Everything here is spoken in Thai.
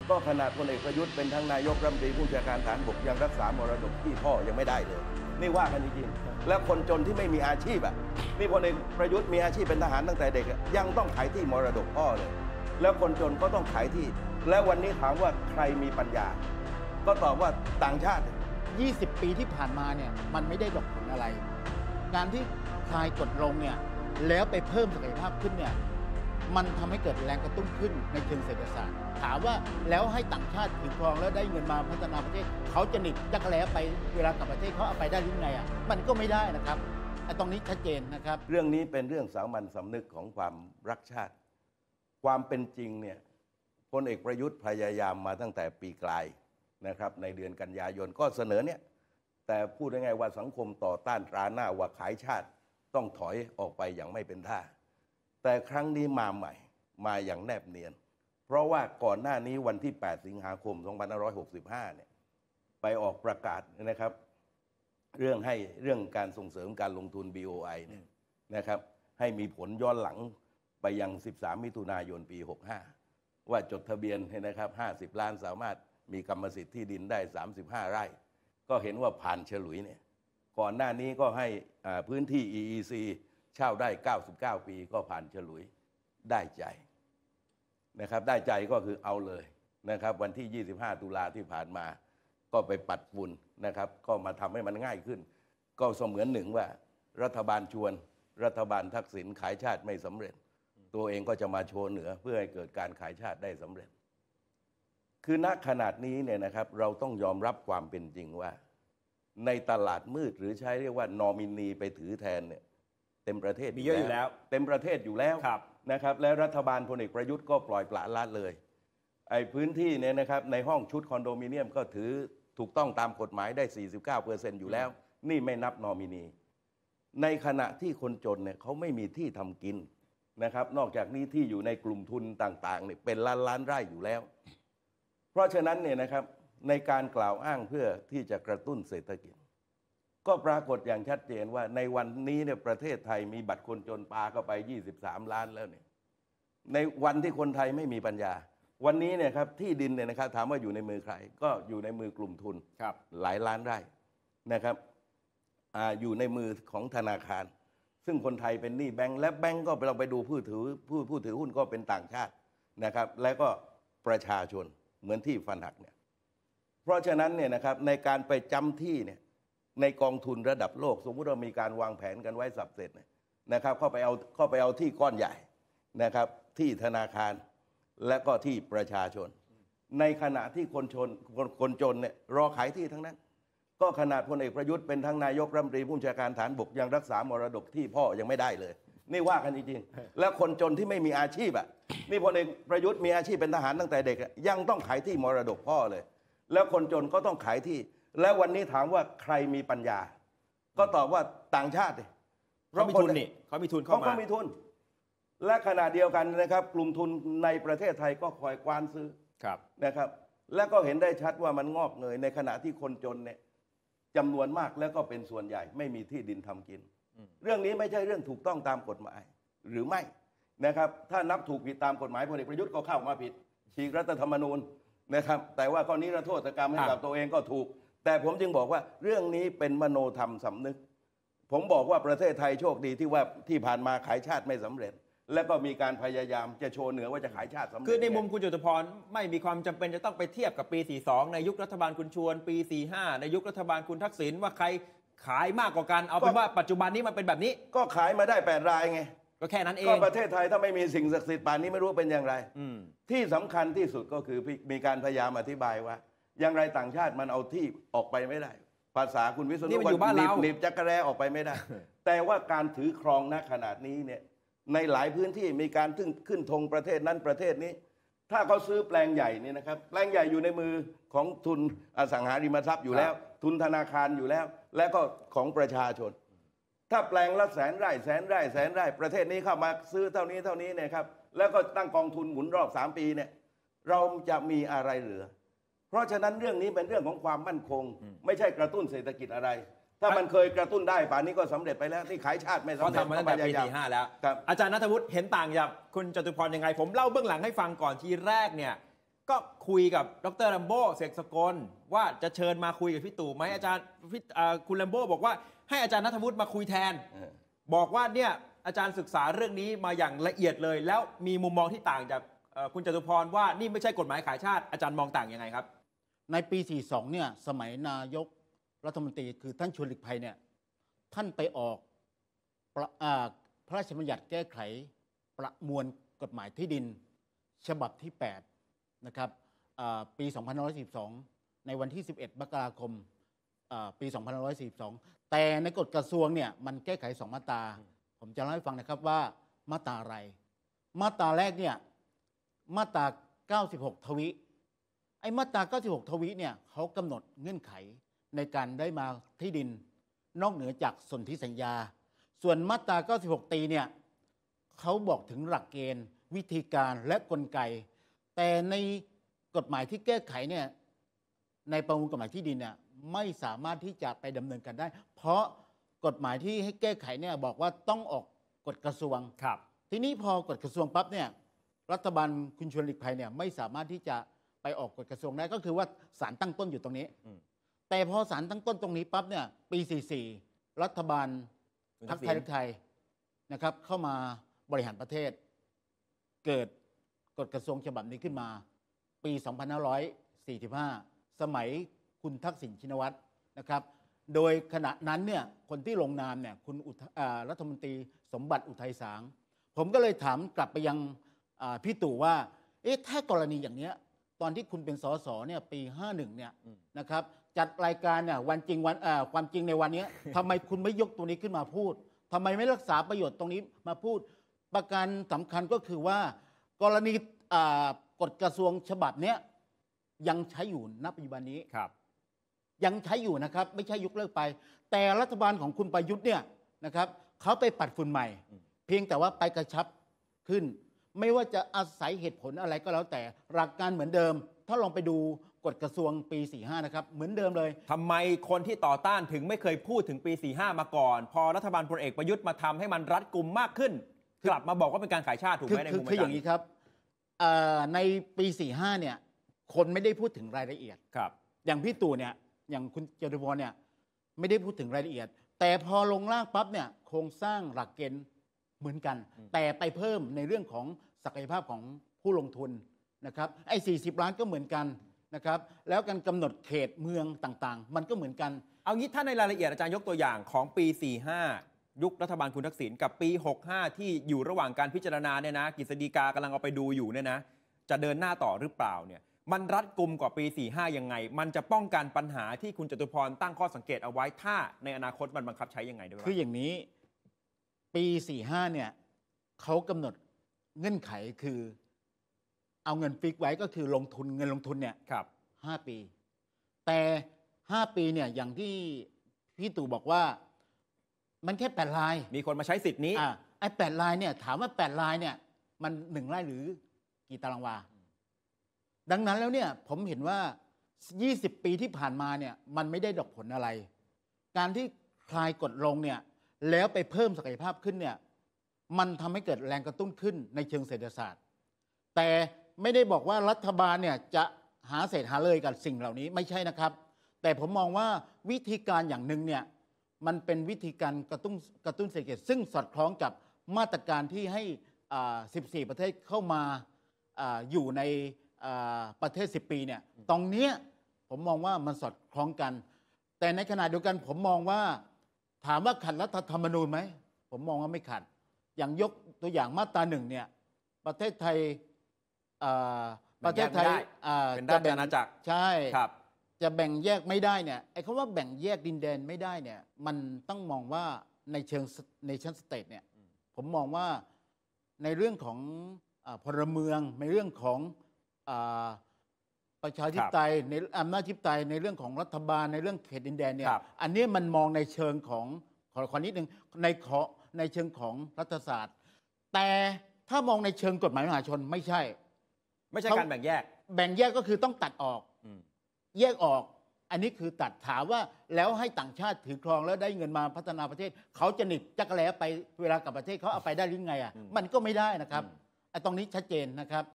ก็ขนาดพลเอกประยุทธ์เป็นทั้งนายกรัฐมนตรีผู้บัญชาการทหารบกยังรักษามรดกที่พ่อยังไม่ได้เลยนี่ว่ากันจริงๆแล้วคนจนที่ไม่มีอาชีพนี่พลเอกประยุทธ์มีอาชีพเป็นทหารตั้งแต่เด็กยังต้องขายที่มรดกพ่อเลยแล้วคนจนก็ต้องขายที่แล้ววันนี้ถามว่าใครมีปัญญาก็ตอบว่าต่างชาติ 20 ปีที่ผ่านมาเนี่ยมันไม่ได้ดอกผลอะไรการที่คลายกฎลงเนี่ยแล้วไปเพิ่มศักยภาพขึ้นเนี่ยมันทำให้เกิดแรงกระตุ้นขึ้นในเชิงเศรษฐศาสตร์ถามว่าแล้วให้ต่างชาติถือครองแล้วได้เงินมาพัฒนาประเทศเขาจะหนีจักรแล้วไปเวลากลับประเทศเขาเอาไปได้หรือไงมันก็ไม่ได้นะครับตรงนี้ชัดเจนนะครับเรื่องนี้เป็นเรื่องสามัญสำนึกของความรักชาติความเป็นจริงเนี่ยพลเอกประยุทธ์พยายามมาตั้งแต่ปีกลายนะครับในเดือนกันยายนก็เสนอเนี่ยแต่พูดง่ายๆว่าสังคมต่อต้านตราหน้าว่าขายชาติต้องถอยออกไปอย่างไม่เป็นท่าแต่ครั้งนี้มาใหม่มาอย่างแนบเนียนเพราะว่าก่อนหน้านี้วันที่8 สิงหาคม 2565เนี่ยไปออกประกาศนะครับเรื่องการส่งเสริมการลงทุน BOI เนี่ยนะครับให้มีผลย้อนหลังไปยัง13 มิถุนายน ปี 65ว่าจดทะเบียนนะครับ50 ล้านสามารถมีกรรมสิทธิ์ที่ดินได้35 ไร่ก็เห็นว่าผ่านฉลุยเนี่ยก่อนหน้านี้ก็ให้พื้นที่ EEC เช่าได้99 ปีก็ผ่านฉลุยได้ใจนะครับได้ใจก็คือเอาเลยนะครับวันที่25 ตุลาที่ผ่านมาก็ไปปัดฝุ่นนะครับก็มาทำให้มันง่ายขึ้นก็เสมือนหนึ่งว่ารัฐบาลชวนรัฐบาลทักษิณขายชาติไม่สำเร็จตัวเองก็จะมาโชว์เหนือเพื่อให้เกิดการขายชาติได้สำเร็จคือณขนาดนี้เนี่ยนะครับเราต้องยอมรับความเป็นจริงว่าในตลาดมืดหรือใช้เรียกว่านอมินีไปถือแทนเนี่ยเต็มประเทศมีเยอะอยู่แล้วเต็มประเทศอยู่แล้วนะครับและรัฐบาลพลเอกประยุทธ์ก็ปล่อยปละละเลยไอ้พื้นที่เนี่ยนะครับในห้องชุดคอนโดมิเนียมก็ถือถูกต้องตามกฎหมายได้ 49% อยู่แล้วนี่ไม่นับนอมินีในขณะที่คนจนเนี่ยเขาไม่มีที่ทำกินนะครับนอกจากนี้ที่อยู่ในกลุ่มทุนต่างๆเนี่ยเป็นล้านไร่อยู่แล้วเพราะฉะนั้นเนี่ยนะครับในการกล่าวอ้างเพื่อที่จะกระตุ้นเศรษฐกิจก็ปรากฏอย่างชัดเจนว่าในวันนี้เนี่ยประเทศไทยมีบัตรคนจนปาเข้าไป23 ล้านแล้วเนี่ยในวันที่คนไทยไม่มีปัญญาวันนี้เนี่ยครับที่ดินเนี่ยนะครับถามว่าอยู่ในมือใครก็อยู่ในมือกลุ่มทุนหลายล้านไร่นะครับอยู่ในมือของธนาคารซึ่งคนไทยเป็นหนี้แบงก์และแบงก์ก็เราไปดูผู้ถือหุ้นก็เป็นต่างชาตินะครับและก็ประชาชนเหมือนที่ฟันหักเนี่ยเพราะฉะนั้นเนี่ยนะครับในการไปจำที่เนี่ยในกองทุนระดับโลกสมมุติเรามีการวางแผนกันไว้สับเสร็จนะครับเข้าไปเอาที่ก้อนใหญ่นะครับที่ธนาคารและก็ที่ประชาชนในขณะที่คนจนเนี่ยรอขายที่ทั้งนั้นก็ขนาดพลเอกประยุทธ์เป็นทั้งนายกรัฐมนตรีผู้บัญชาการทหารบกยังรักษามรดกที่พ่อยังไม่ได้เลยนี่ว่ากันจริงๆแล้วคนจนที่ไม่มีอาชีพนี่พลเอกประยุทธ์มีอาชีพเป็นทหารตั้งแต่เด็กยังต้องขายที่มรดกพ่อเลยแล้วคนจนก็ต้องขายที่แล้ววันนี้ถามว่าใครมีปัญญาก็ตอบว่าต่างชาติเพราะมีทุนนี่เขามีทุนเข้ามาเขามีทุนและขณะเดียวกันนะครับกลุ่มทุนในประเทศไทยก็คอยกว้านซื้อนะครับและก็เห็นได้ชัดว่ามันงอกเงยในขณะที่คนจนเนี่ยจำนวนมากแล้วก็เป็นส่วนใหญ่ไม่มีที่ดินทำกินเรื่องนี้ไม่ใช่เรื่องถูกต้องตามกฎหมายหรือไม่นะครับถ้านับถูกผิดตามกฎหมายพลเอกประยุทธ์ก็เข้ามาผิดฉีกรัฐธรรมนูญนะครับแต่ว่าข้อนี้นิรโทษกรรมให้กับตัวเองก็ถูกแต่ผมจึงบอกว่าเรื่องนี้เป็นมโนธรรมสำนึกผมบอกว่าประเทศไทยโชคดีที่ว่าที่ผ่านมาขายชาติไม่สำเร็จแล้วก็มีการพยายามจะโชว์เหนือว่าจะขายชาติสำเร็จคือในมุมคุณจตุพรไม่มีความจำเป็นจะต้องไปเทียบกับปี 42 ในยุครัฐบาลคุณชวนปี 45 ในยุครัฐบาลคุณทักษิณว่าใครขายมากกว่ากันเอาเป็นว่าปัจจุบันนี้มันเป็นแบบนี้ก็ขายมาได้8 รายไงก็แค่นั้นเองก็ประเทศไทยถ้าไม่มีสิ่งศักดิ์สิทธิ์ป่านนี้ไม่รู้เป็นอย่างไรที่สำคัญที่สุดก็คือมีการพยายามอธิบายว่าอย่างไรต่างชาติมันเอาที่ออกไปไม่ได้ภาษาคุณวิษณุว่าหนีบจักรแร้ออกไปไม่ได้แต่ว่าการถือครองณขนาดนี้เนี่ยในหลายพื้นที่มีการขึ้นธงประเทศนั้นประเทศนี้ถ้าเขาซื้อแปลงใหญ่นี่นะครับแปลงใหญ่อยู่ในมือของทุนอสังหาริมทรัพย์อยู่แล้วทุนธนาคารอยู่แล้วและก็ของประชาชนถ้าแปลงละ100,000 ไร่ประเทศนี้เข้ามาซื้อเท่านี้เนี่ยครับแล้วก็ตั้งกองทุนหมุนรอบ3 ปีเนี่ยเราจะมีอะไรเหลือเพราะฉะนั้นเรื่องนี้เป็นเรื่องของความมั่นคงไม่ใช่กระตุ้นเศรษฐกิจอะไรถ้ามันเคยกระตุ้นได้ป่านนี้ก็สำเร็จไปแล้วที่ขายชาติไม่สำเร็จเขาทำมาตั้งแต่ปี 45 แล้วอาจารย์ณัฐวุฒิเห็นต่างจากคุณจตุพรยังไงผมเล่าเบื้องหลังให้ฟังก่อนทีแรกเนี่ยก็คุยกับดร. ลัมโบ้เสกสกลว่าจะเชิญมาคุยกับพี่ตู่ไหมอาจารย์คุณลัมโบ้บอกว่าให้อาจารย์ณัฐวุฒิมาคุยแทนบอกว่าเนี่ยอาจารย์ศึกษาเรื่องนี้มาอย่างละเอียดเลย แล้วมีมุมมองที่ต่างจากคุณจตุพรว่านี่ไม่ใช่กฎหมายขายชาติอาจารย์มองต่างยังไงครับในปี 42 เนี่ยสมัยนายกรัฐมนตรีคือท่านชวนหลีกภัยเนี่ยท่านไปออกพระราชบัญญัติแก้ไขประมวลกฎหมายที่ดินฉบับที่ 8 นะครับปี 2542 ในวันที่ 11 มกราคมปี 2542 แต่ในกฎกระทรวงเนี่ยมันแก้ไข 2 มาตราผมจะเล่าให้ฟังนะครับว่ามาตราอะไรมาตราแรกเนี่ยมาตรา 96 ทวิไอ้มาตรา 96 ทวิเนี่ยเขากำหนดเงื่อนไขในการได้มาที่ดินนอกเหนือจากสนธิสัญญาส่วนมาตรา 96 ตีเนี่ยเขาบอกถึงหลักเกณฑ์วิธีการและกลไกแต่ในกฎหมายที่แก้ไขเนี่ยในประมวลกฎหมายที่ดินเนี่ยไม่สามารถที่จะไปดำเนินการได้เพราะกฎหมายที่ให้แก้ไขเนี่ยบอกว่าต้องออกกฎกระทรวงครับทีนี้พอกฎกระทรวงปั๊บเนี่ยรัฐบาลคุณชวนหลีกภัยเนี่ยไม่สามารถที่จะไปออกกฎกระทรวงได้ก็คือว่าศาลตั้งต้นอยู่ตรงนี้แต่พอศาลตั้งต้นตรงนี้ปั๊บเนี่ยปี 44 รัฐบาลพรรคไทยรักไทยนะครับเข้ามาบริหารประเทศเกิดกฎกระทรวงฉบับนี้ขึ้นมาปี 2545 สมัยคุณทักษิณชินวัตรนะครับโดยขณะนั้นเนี่ยคนที่ลงนามเนี่ยคุณรัฐมนตรีสมบัติอุทัยสางผมก็เลยถามกลับไปยังพี่ตู่ว่าถ้ากรณีอย่างเนี้ยตอนที่คุณเป็นสสเนี่ยปี 51 เนี่ยนะครับจัดรายการเนี่ยวันจริงวันความจริงในวันนี้ทำไมคุณไม่ยกตัวนี้ขึ้นมาพูดทำไมไม่รักษาประโยชน์ตรงนี้มาพูดประการสำคัญก็คือว่ากรณีกฎกระทรวงฉบับนี้ยังใช้อยู่ณปัจจุบันนี้ครับยังใช้อยู่นะครับไม่ใช่ยกเลิกไปแต่รัฐบาลของคุณประยุทธ์เนี่ยนะครับเขาไปปัดฝุ่นใหม่เพียงแต่ว่าไปกระชับขึ้นไม่ว่าจะอาศัยเหตุผลอะไรก็แล้วแต่หลักการเหมือนเดิมถ้าลองไปดูกฎกระทรวงปี 45 นะครับเหมือนเดิมเลยทำไมคนที่ต่อต้านถึงไม่เคยพูดถึงปี 45 มาก่อนพอรัฐบาลพลเอกประยุทธ์มาทำให้มันรัดกุมมากขึ้นกลับมาบอกว่าเป็นการขายชาติถูกไหมในมุมคืออย่างนี้ครับในปี 45 เนี่ยคนไม่ได้พูดถึงรายละเอียดครับอย่างพี่ตู่เนี่ยอย่างคุณจตุพรเนี่ยไม่ได้พูดถึงรายละเอียดแต่พอลงล่างปั๊บเนี่ยโครงสร้างหลักเกณฑ์เหมือนกันแต่ไปเพิ่มในเรื่องของศักยภาพของผู้ลงทุนนะครับไอ้40 ล้านก็เหมือนกันนะครับแล้วการกำหนดเขตเมืองต่างๆมันก็เหมือนกันเอางี้ถ้าในรายละเอียดอาจารย์ยกตัวอย่างของปี 45 ยุครัฐบาลคุณทักษิณกับปี 65 ที่อยู่ระหว่างการพิจารณาเนี่ยนะกฤษฎีกากำลังเอาไปดูอยู่เนี่ยนะจะเดินหน้าต่อหรือเปล่าเนี่ยมันรัดกุมกว่าปี 45 ยังไงมันจะป้องกันปัญหาที่คุณจตุพรตั้งข้อสังเกตเอาไว้ถ้าในอนาคตมันบังคับใช้ยังไงด้วยคืออย่างนี้ปี 45 เนี่ยเขากำหนดเงื่อนไขคือเอาเงินฟิกไว้ก็คือลงทุนเงินลงทุนเนี่ย5 ปีแต่5 ปีเนี่ยอย่างที่พี่ตู่บอกว่ามันแค่8 รายมีคนมาใช้สิทธิ์นี้ไอ้8 รายเนี่ยถามว่า8 รายเนี่ยมัน1 ไร่หรือกี่ตารางวาดังนั้นแล้วเนี่ยผมเห็นว่า20 ปีที่ผ่านมาเนี่ยมันไม่ได้ดอกผลอะไรการที่คลายกฎลงเนี่ยแล้วไปเพิ่มศักยภาพขึ้นเนี่ยมันทำให้เกิดแรงกระตุ้นขึ้นในเชิงเศรษฐศาสตร์แต่ไม่ได้บอกว่ารัฐบาลเนี่ยจะหาเศษหาเลยกับสิ่งเหล่านี้ไม่ใช่นะครับแต่ผมมองว่าวิธีการอย่างหนึ่งเนี่ยมันเป็นวิธีการกระตุ้นเศรษฐกิจซึ่งสอดคล้องกับมาตรการที่ให้14 ประเทศเข้ามาอยู่ในประเทศ10 ปีเนี่ยตรงนี้ผมมองว่ามันสอดคล้องกันแต่ในขณะเดียวกันผมมองว่าถามว่าขัดรัฐธรรมนูญไหมผมมองว่าไม่ขัดอย่างยกตัวอย่างมาตรา 1เนี่ยประเทศไทยเป็นราชอาณาจักรใช่ครับจะแบ่งแยกไม่ได้เนี่ยไอ้คำว่าแบ่งแยกดินแดนไม่ได้เนี่ยมันต้องมองว่าในเชิงnation stateเนี่ยผมมองว่าในเรื่องของพลเมืองในเรื่องของประชาธิปไตยในอำนาจธิปไตยในเรื่องของรัฐบาลในเรื่องเขตดินแดนเนี่ยอันนี้มันมองในเชิงของขอนิดนึงในเชิงของรัฐศาสตร์แต่ถ้ามองในเชิงกฎหมายมหาชนไม่ใช่การแบ่งแยกก็คือต้องตัดออกแยกออกอันนี้คือตัดถามว่าแล้วให้ต่างชาติถือครองแล้วได้เงินมาพัฒนาประเทศเขาจะหนีบจักรแล้ไปเวลากลับประเทศเขาเอาไปได้หรือไงมันก็ไม่ได้นะครับไอ้ตรงนี้ชัดเจนนะครับ